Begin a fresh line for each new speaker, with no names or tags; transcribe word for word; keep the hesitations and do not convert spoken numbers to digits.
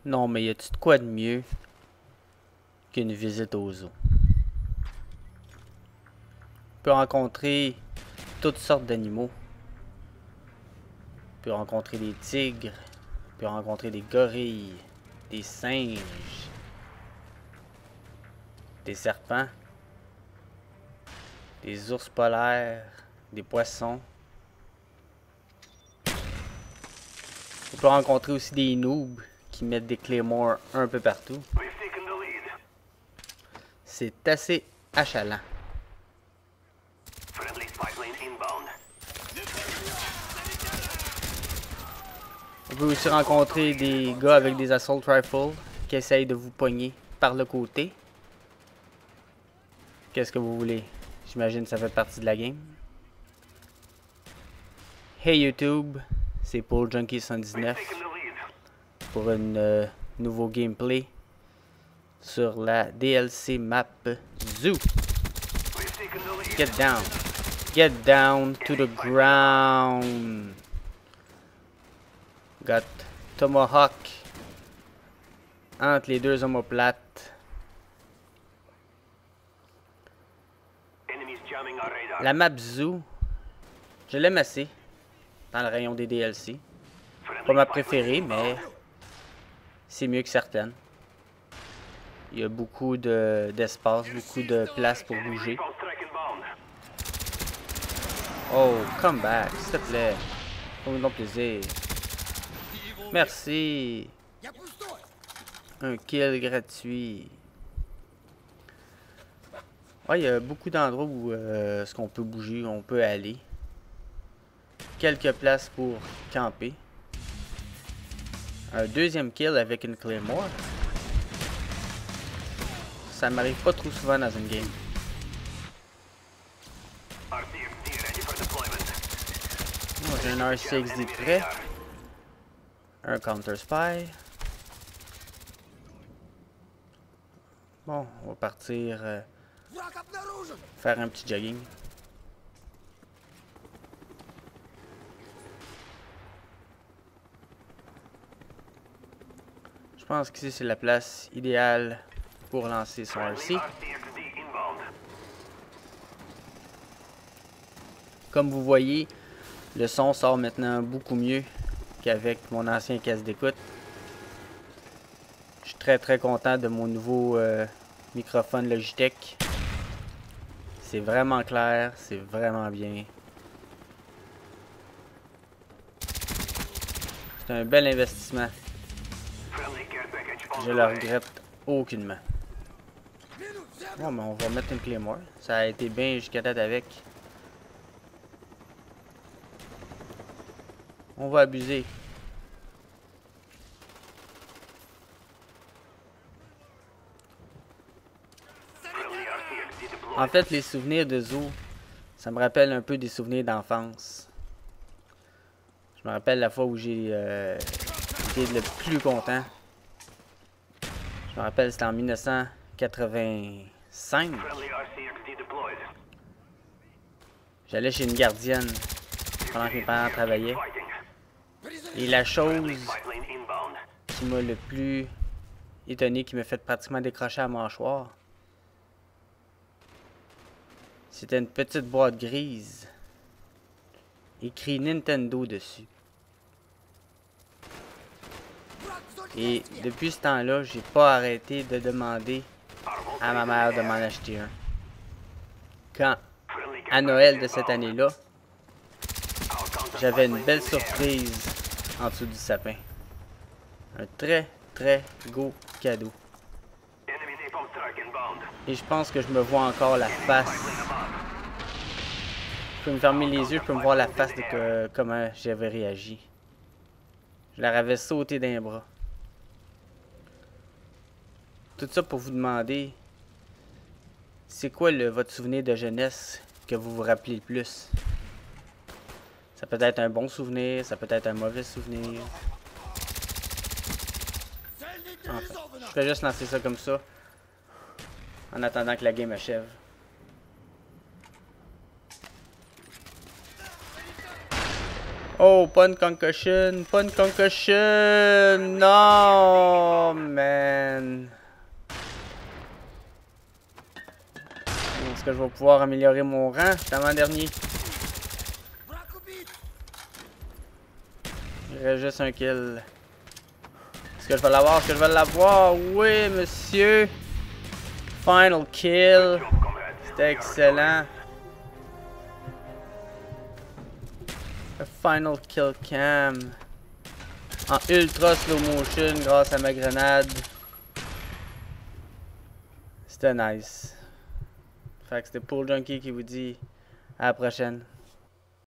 Non, mais y a-tu de quoi de mieux qu'une visite au zoo? On peut rencontrer toutes sortes d'animaux. On peut rencontrer des tigres. On peut rencontrer des gorilles, des singes, des serpents, des ours polaires, des poissons. On peut rencontrer aussi des noobs qui mettent des claymores un peu partout. C'est assez achalant. On peut aussi rencontrer des gars avec des assault rifles qui essayent de vous pogner par le côté. Qu'est-ce que vous voulez? J'imagine que ça fait partie de la game. Hey YouTube, c'est Paul Junkie cent dix-neuf pour un euh, nouveau gameplay sur la D L C map Zoo. Get down. Get down to the ground. Got Tomahawk entre les deux omoplates. La map Zoo, je l'aime assez dans le rayon des D L C. Pas ma préférée, mais c'est mieux que certaines. Il y a beaucoup d'espace, de, beaucoup de place pour bouger. Oh, come back, s'il te plaît. Fais-moi donc plaisir. Merci. Un kill gratuit. Ouais, il y a beaucoup d'endroits où euh, ce qu'on peut bouger, on peut aller. Quelques places pour camper. Un deuxième kill avec une claymore. Ça m'arrive pas trop souvent dans une game. Oh, j'ai un R C X D prêt. Un counter spy. Bon, on va partir euh, faire un petit jogging. Je pense qu'ici c'est la place idéale pour lancer son R C. Comme vous voyez, le son sort maintenant beaucoup mieux qu'avec mon ancien casque d'écoute. Je suis très très content de mon nouveau euh, microphone Logitech. C'est vraiment clair, c'est vraiment bien. C'est un bel investissement. Je le regrette aucunement. Bon, mais on va mettre une claymore. Ça a été bien jusqu'à date avec. On va abuser. En fait, les souvenirs de zoo, ça me rappelle un peu des souvenirs d'enfance. Je me rappelle la fois où j'ai euh, été le plus content. Je me rappelle, c'était en mille neuf cent quatre-vingt-cinq. J'allais chez une gardienne pendant que mes parents travaillaient. Et la chose qui m'a le plus étonné, qui m'a fait pratiquement décrocher à la mâchoire, c'était une petite boîte grise, écrit Nintendo dessus. Et depuis ce temps-là, j'ai pas arrêté de demander à ma mère de m'en acheter un. Quand, à Noël de cette année-là, j'avais une belle surprise en dessous du sapin. Un très, très beau cadeau. Et je pense que je me vois encore la face. Je peux me fermer les yeux, je peux me voir la face de que, comment j'avais réagi. Je leur avais sauté d'un bras. Tout ça pour vous demander, c'est quoi le, votre souvenir de jeunesse que vous vous rappelez le plus? Ça peut être un bon souvenir, ça peut être un mauvais souvenir. Enfin, je vais juste lancer ça comme ça, en attendant que la game achève. Oh, pas une concussion, pas une concussion. Non, man. Est-ce que je vais pouvoir améliorer mon rang? C'est l'avant-dernier. Il reste juste un kill. Est-ce que je vais l'avoir? Est-ce que je vais l'avoir? Oui, monsieur. Final kill. C'était excellent. A final kill cam. En ultra slow motion grâce à ma grenade. C'était nice. Fait que c'était Pool Junkie qui vous dit à la prochaine.